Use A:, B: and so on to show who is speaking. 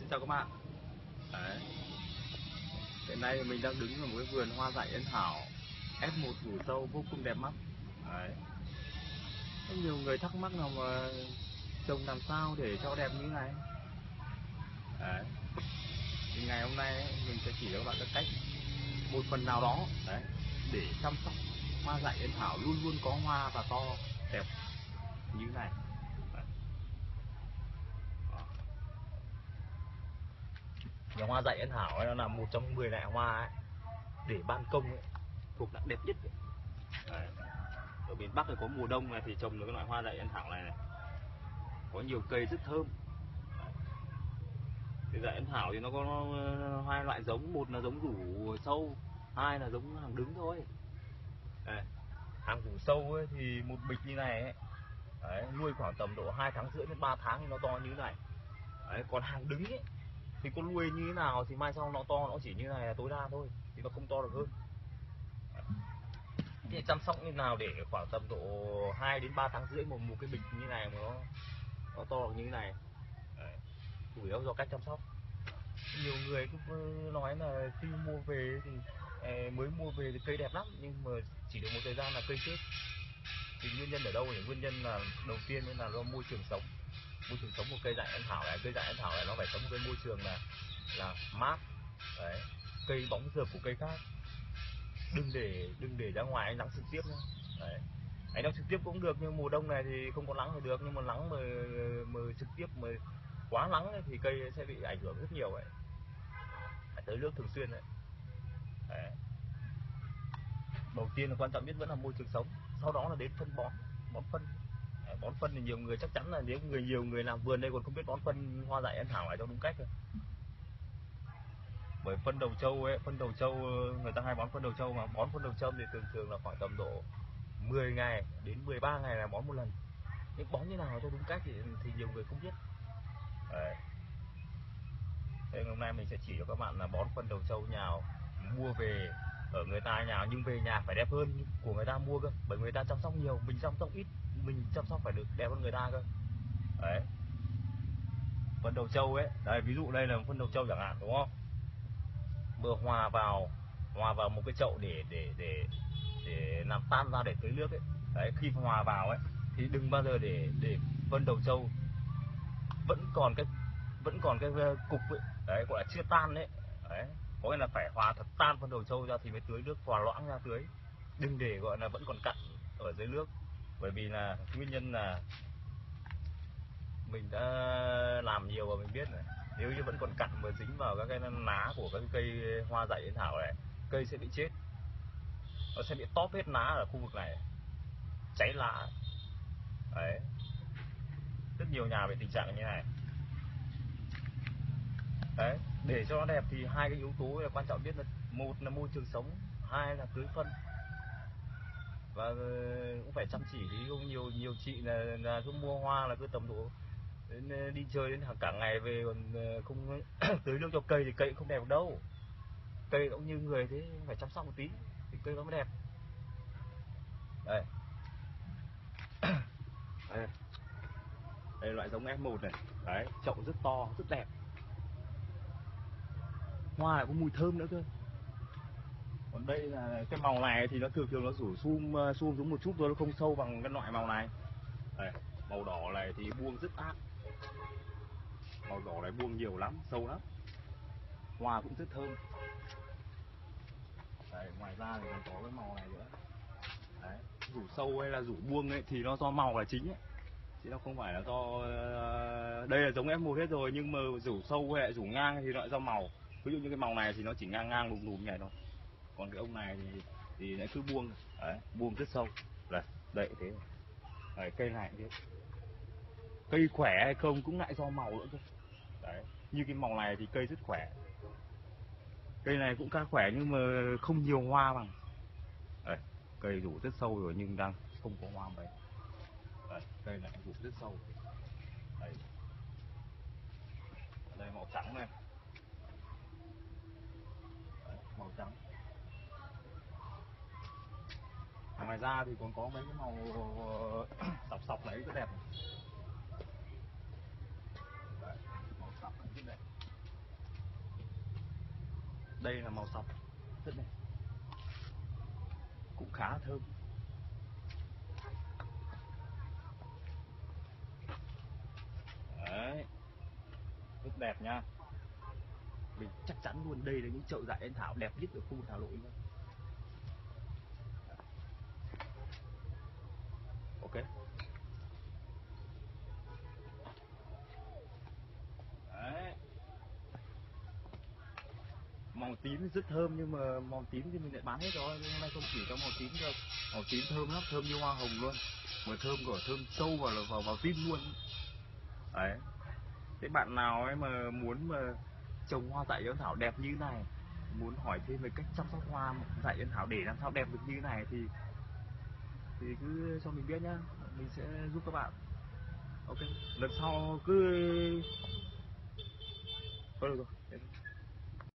A: Chào các bạn. Đấy. Hiện nay mình đang đứng ở một cái vườn hoa dại Yên Thảo F1 rủ sâu vô cùng đẹp mắt. Đấy. Có nhiều người thắc mắc là mà trồng làm sao để cho đẹp như thế này. Đấy. Thì ngày hôm nay ấy, mình sẽ chỉ cho các bạn cái cách một phần nào đó đấy để chăm sóc hoa dại Yên Thảo luôn luôn có hoa và to đẹp như thế này. Nhà hoa dại Yên Thảo ấy, nó là một trong 10 loại hoa ấy, để ban công ấy, thuộc loại đẹp nhất ấy. Đấy. Ở miền Bắc thì có mùa đông này thì trồng được cái loại hoa dại Yên Thảo này, có nhiều cây rất thơm. Đấy. Thì dại Yên Thảo thì nó có hai loại giống, một là giống rủ sâu, hai là giống hàng đứng thôi. Đây. Hàng rủ sâu ấy, thì một bịch như này ấy, đấy, nuôi khoảng tầm độ 2 tháng rưỡi đến 3 tháng thì nó to như thế này. Đấy, còn hàng đứng ấy thì con nuôi như thế nào thì mai sau nó to, nó chỉ như này là tối đa thôi, thì nó không to được hơn. Thì chăm sóc như nào để khoảng tầm độ 2 đến 3 tháng rưỡi một cái bịch như này mà nó to được như thế này. Đấy. Chủ yếu do cách chăm sóc. Nhiều người cứ nói là khi mua về thì mới mua về thì cây đẹp lắm, nhưng mà chỉ được một thời gian là cây chết. Thì nguyên nhân ở đâu nhỉ? Nguyên nhân là đầu tiên là do môi trường sống. Môi trường sống của cây dại Yên Thảo này, cây dại Yên Thảo này nó phải sống với môi trường là mát. Đấy. Cây bóng rợp của cây khác, đừng để ra ngoài ánh nắng trực tiếp nhá. Đấy. Ánh nắng trực tiếp cũng được, nhưng mùa đông này thì không có nắng thì được, nhưng mà nắng mà trực tiếp mà quá nắng ấy, thì cây sẽ bị ảnh hưởng rất nhiều ấy. Phải tưới nước thường xuyên đấy. Đấy. Đầu tiên là quan trọng nhất vẫn là môi trường sống, sau đó là đến phân bón, bón phân. Đấy, bón phân thì nhiều người chắc chắn là nếu nhiều người làm vườn đây còn không biết bón phân hoa dại Yên Thảo này cho đúng cách rồi. Bởi phân đầu trâu ấy, phân đầu trâu người ta hay bón phân đầu trâu, mà bón phân đầu trâu thì thường thường là khoảng tầm độ 10 ngày đến 13 ngày là bón một lần. Nhưng bón như nào cho đúng cách thì nhiều người không biết. Đấy. Thế hôm nay mình sẽ chỉ cho các bạn là bón phân đầu trâu nhào, mua về ở người ta nhào nhưng về nhà phải đẹp hơn của người ta mua cơ, bởi người ta chăm sóc nhiều, mình chăm sóc ít, mình chăm sóc phải được đẹp hơn người ta cơ. Đấy. Phân đầu trâu ấy, đây ví dụ đây là phân đầu trâu chẳng hạn, đúng không? Vừa hòa vào một cái chậu để làm tan ra để tưới nước ấy. Đấy, khi hòa vào ấy thì đừng bao giờ để phân đầu trâu vẫn còn cái cục ấy. Đấy, gọi là chưa tan đấy. Đấy, có nghĩa là phải hòa thật tan phân đầu trâu ra thì mới tưới nước hòa loãng ra tưới, đừng để gọi là vẫn còn cặn ở dưới nước. Bởi vì là nguyên nhân là mình đã làm nhiều và mình biết này, nếu như vẫn còn cặn mà dính vào các cái lá của các cây hoa dại Yên Thảo này, cây sẽ bị chết, nó sẽ bị tóp hết lá ở khu vực này, cháy lá. Đấy, rất nhiều nhà bị tình trạng như này. Đấy, để cho nó đẹp thì hai cái yếu tố là quan trọng nhất, là một là môi trường sống, hai là tưới phân. Và cũng phải chăm chỉ, thì không nhiều chị là cứ mua hoa là cứ tầm độ đi chơi đến cả ngày về còn không tưới nước cho cây thì cây cũng không đẹp được đâu. Cây cũng như người thế, phải chăm sóc một tí thì cây nó mới đẹp. Đây. Đây. Đây loại giống F1 này. Đấy, chậu rất to, rất đẹp. Hoa lại có mùi thơm nữa cơ. Còn đây là cái màu này thì nó thường thường nó rủ sum xuống một chút thôi, nó không sâu bằng cái loại màu này. Đây, màu đỏ này thì buông rất ác. Màu đỏ này buông nhiều lắm, sâu lắm. Hoa cũng rất thơm. Đấy, ngoài ra thì còn có cái màu này nữa. Đấy, rủ sâu hay là rủ buông ấy thì nó do màu là chính ấy, chứ nó không phải là do đây là giống F1 hết rồi, nhưng mà rủ sâu hay rủ ngang thì nó lại do màu. Ví dụ như cái màu này thì nó chỉ ngang ngang lùm lùm này thôi, còn cái ông này thì lại cứ buông. Đấy, buông rất sâu. Đây, đậy thế. Đấy, cây này cũng thế. Cây khỏe hay không cũng lại do màu nữa thôi. Đấy, như cái màu này thì cây rất khỏe, cây này cũng khá khỏe nhưng mà không nhiều hoa bằng. Đây, cây rủ rất sâu rồi nhưng đang không có hoa mấy. Đây, cây này rủ rất sâu. Đây, đây màu trắng này. Đấy, màu trắng. Ngoài ra thì còn có mấy cái màu sọc sọc này rất đẹp này. Đấy, màu sọc này rất đẹp. Đây là màu sọc rất này, cũng khá thơm. Đấy, rất đẹp nha. Mình chắc chắn luôn đây là những chậu dại anh thảo đẹp nhất ở khu Hà Nội luôn. Ok. Đấy. Màu tím rất thơm, nhưng mà màu tím thì mình lại bán hết rồi, nhưng hôm nay không chỉ có màu tím đâu. Màu tím thơm lắm, thơm như hoa hồng luôn, mà thơm của thơm sâu vào tim luôn. Đấy. Thế bạn nào ấy mà muốn mà trồng hoa dại yến thảo đẹp như này, muốn hỏi thêm về cách chăm sóc hoa dại yến thảo để làm sao đẹp được như này thì cứ cho mình biết nhá, mình sẽ giúp các bạn. Ok, lần sau cứ được rồi.